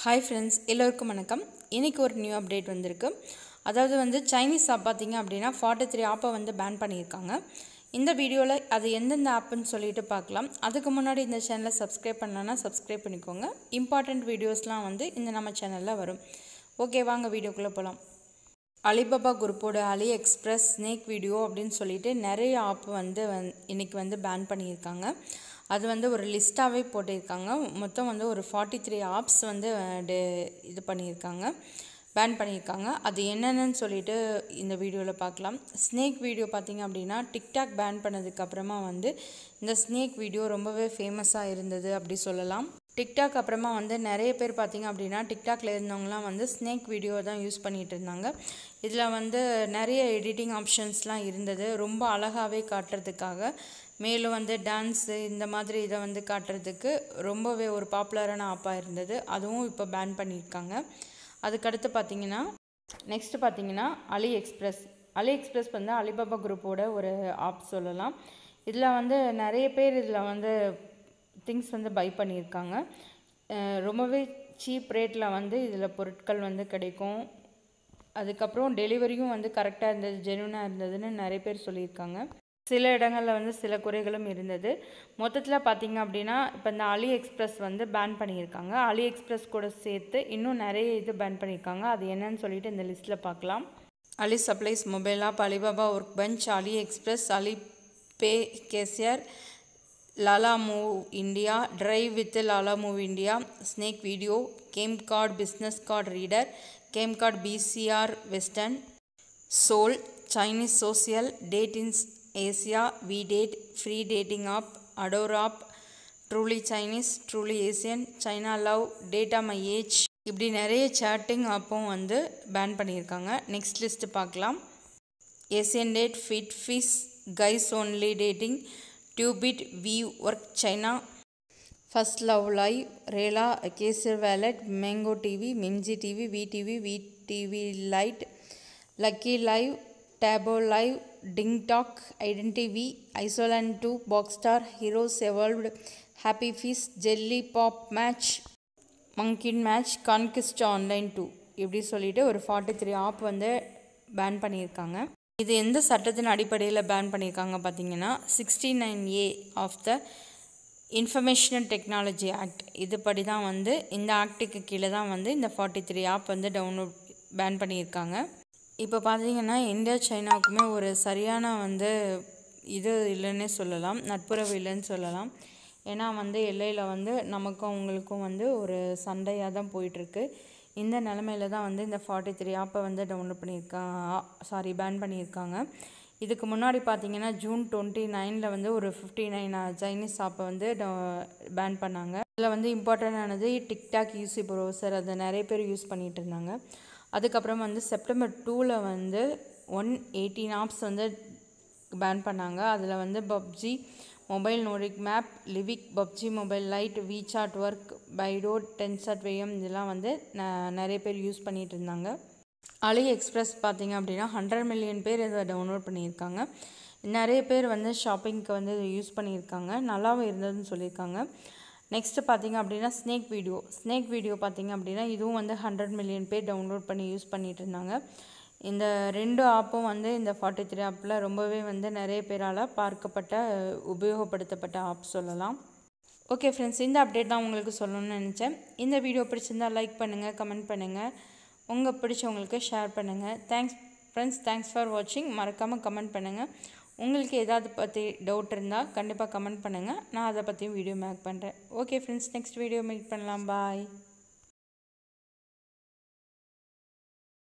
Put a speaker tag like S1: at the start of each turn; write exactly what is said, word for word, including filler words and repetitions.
S1: Hi friends, எல்லோருக்கும் வணக்கம். இன்னைக்கு ஒரு நியூ அப்டேட் வந்திருக்கு. அதாவது வந்து சைனீஸ் ஆப் பாத்தீங்க அப்படினா forty-three ஆப்பை வந்து பேன் பண்ணியிருக்காங்க. இந்த வீடியோல அது எந்தெந்த ஆப்னு சொல்லிட்டு பார்க்கலாம். அதுக்கு முன்னாடி இந்த சேனலை சப்ஸ்கிரைப் பண்ணலனா சப்ஸ்கிரைப் பண்ணிக்கோங்க. இம்பார்ட்டன்ட் வீடியோஸ்லாம் வந்து இந்த நம்ம சேனல்ல வரும். ஓகே வாங்க வீடியோக்குள்ள போலாம். alibaba குரூப்போட AliExpress ஸ்னேக் வீடியோ அப்படினு சொல்லிட்டு நிறைய ஆப் வந்து இன்னைக்கு வந்து பேன் பண்ணியிருக்காங்க. அது வந்து ஒரு லிஸ்டாவே போட்டிருக்காங்க. மொத்தம் வந்து ஒரு forty-three ஆப்ஸ் வந்து இது பண்ணியிருக்காங்க, பேன் பண்ணியிருக்காங்க. அது என்னென்னு சொல்லிட்டு இந்த வீடியோவில் பார்க்கலாம். ஸ்னேக் வீடியோ பார்த்தீங்க அப்படின்னா டிக்டாக் பேன் பண்ணதுக்கு அப்புறமா வந்து இந்த ஸ்னேக் வீடியோ ரொம்பவே ஃபேமஸாக இருந்தது அப்படி சொல்லலாம். டிக்டாக் அப்புறமா வந்து நிறைய பேர் பார்த்தீங்க அப்படின்னா டிக்டாக்ல இருந்தவங்கலாம் வந்து ஸ்னேக் வீடியோ தான் யூஸ் பண்ணிகிட்டு இருந்தாங்க. இதில் வந்து நிறைய எடிட்டிங் ஆப்ஷன்ஸ்லாம் இருந்தது. ரொம்ப அழகாகவே காட்டுறதுக்காக, மேலும் வந்து டான்ஸு இந்த மாதிரி இதை வந்து காட்டுறதுக்கு ரொம்பவே ஒரு பாப்புலரான ஆப்பாக இருந்தது. அதுவும் இப்போ பேன் பண்ணியிருக்காங்க. அதுக்கடுத்து பார்த்தீங்கன்னா நெக்ஸ்ட் பார்த்தீங்கன்னா அலி எக்ஸ்பிரஸ் அலி எக்ஸ்பிரஸ் வந்து அலிபாபா குரூப்போட ஒரு ஆப் சொல்லலாம். இதில் வந்து நிறைய பேர் இதில் வந்து திங்ஸ் வந்து பை பண்ணியிருக்காங்க. ரொம்பவே சீப் ரேட்டில் வந்து இதில் பொருட்கள் வந்து கிடைக்கும். அதுக்கப்புறம் டெலிவரியும் வந்து கரெக்டாக இருந்தது, ஜென்யூனாக இருந்ததுன்னு நிறைய பேர் சொல்லியிருக்காங்க. சில இடங்களில் வந்து சில குறைகளும் இருந்தது. மொத்தத்தில் பார்த்தீங்க அப்படின்னா இப்போ இந்த அலி எக்ஸ்பிரஸ் வந்து பேன் பண்ணியிருக்காங்க. அலி எக்ஸ்பிரஸ் கூட சேர்த்து இன்னும் நிறைய இது பேன் பண்ணியிருக்காங்க. அது என்னன்னு சொல்லிட்டு இந்த லிஸ்ட்டில் பார்க்கலாம். Ali supplies mobile app, Alibaba workbench, AliExpress, Alipay cashier, Lalamove India, drive with Lalamove India, snack video, CamCard business card reader, CamCard BCR western, soul, Chinese social, date in Asia, we date, free dating app, adore app, truly Chinese, truly Asian, China love, date my age, இப்படி நிறைய chatting ஆப்பும் வந்து ban பண்ணியிருக்காங்க. Next list பார்க்கலாம். Asian date, fit fish, guys only dating, டியூபிட், we work China, first love live, Rela, கேசர் wallet, mango TV, மின்ஜி TV, we TV, we TV lite, lucky live, டேபோ live, DingTalk, identity V, Isoland two, box star, heroes evolved, happy fish, jelly pop match, மங்கின் match, conquest online two, இப்படி சொல்லிட்டு ஒரு forty three app வந்து ban பண்ணியிருக்காங்க. இது எந்த சட்டத்தின் அடிப்படையில் பேன் பண்ணியிருக்காங்க பார்த்தீங்கன்னா sixty nine A of the informational technology act, இதுபடி தான் வந்து இந்த ஆக்டுக்கு கீழே தான் வந்து இந்த ஃபார்ட்டி த்ரீ ஆப் வந்து டவுன்லோட் பேன் பண்ணியிருக்காங்க. இப்போ பார்த்தீங்கன்னா இந்தியா சைனாவுக்குமே ஒரு சரியான வந்து இது இல்லைன்னே சொல்லலாம், நட்புறவு இல்லைன்னு சொல்லலாம். ஏன்னா வந்து எல்லையில் வந்து நமக்கும் அவங்களுக்கும் வந்து ஒரு சண்டையாக தான் போயிட்டுருக்கு. இந்த நிலமையில தான் வந்து இந்த ஃபார்ட்டி த்ரீ ஆப்பை வந்து டவுன்லோட் பண்ணியிருக்காங்க, சாரி பேன் பண்ணியிருக்காங்க. இதுக்கு முன்னாடி பார்த்தீங்கன்னா ஜூன் டுவெண்ட்டி நைனில் வந்து ஒரு ஃபிஃப்டி நைன் சைனீஸ் ஆப்பை வந்து பேன் பண்ணாங்க. இதில் வந்து இம்பார்ட்டண்டானது டிக்டாக் யூசி ப்ரௌசர், அதை நிறைய பேர் யூஸ் பண்ணிகிட்டு இருந்தாங்க. அதுக்கப்புறம் வந்து செப்டம்பர் டூவில் வந்து ஒன் எயிட்டீன் ஆப்ஸ் வந்து பேன் பண்ணாங்க. அதில் வந்து பப்ஜி மொபைல், நோரிக் மேப், லிவிக், PUBG mobile lite, WeChat work, Baidu, டென்சாட் வேயம், இதெல்லாம் வந்து நிறைய பேர் யூஸ் பண்ணிகிட்டு இருந்தாங்க. அலி எக்ஸ்பிரஸ் பார்த்தீங்க அப்படின்னா ஹண்ட்ரட் மில்லியன் பேர் இதை டவுன்லோட் பண்ணியிருக்காங்க. நிறைய பேர் வந்து ஷாப்பிங்க்கு வந்து இதை யூஸ் பண்ணியிருக்காங்க, நல்லாவும் இருந்ததுன்னு சொல்லியிருக்காங்க. நெக்ஸ்ட்டு பார்த்தீங்க அப்படின்னா ஸ்னேக் வீடியோ ஸ்னேக் வீடியோ பார்த்தீங்க அப்படின்னா இதுவும் வந்து ஹண்ட்ரட் மில்லியன் பேர் டவுன்லோட் பண்ணி யூஸ் பண்ணிகிட்டு இருந்தாங்க. இந்த ரெண்டு ஆப்பும் வந்து இந்த ஃபார்ட்டி த்ரீ ஆப்பில் ரொம்பவே வந்து நிறைய பேரால் பார்க்கப்பட்ட உபயோகப்படுத்தப்பட்ட ஆப் சொல்லலாம். ஓகே ஃப்ரெண்ட்ஸ், இந்த அப்டேட் தான் உங்களுக்கு சொல்லணும்னு நினச்சேன். இந்த வீடியோ பிடிச்சிருந்தால் லைக் பண்ணுங்கள், கமெண்ட் பண்ணுங்கள், உங்கள் பிடிச்சவங்களுக்கு ஷேர் பண்ணுங்கள். தேங்க்ஸ் ஃப்ரெண்ட்ஸ், தேங்க்ஸ் ஃபார் வாட்சிங். மறக்காமல் கமெண்ட் பண்ணுங்கள். உங்களுக்கு ஏதாவது பற்றி டவுட் இருந்தால் கண்டிப்பாக கமெண்ட் பண்ணுங்கள், நான் அதை பற்றியும் வீடியோ மேக் பண்ணுறேன். Okay friends, next video meet பண்ணலாம். பாய்.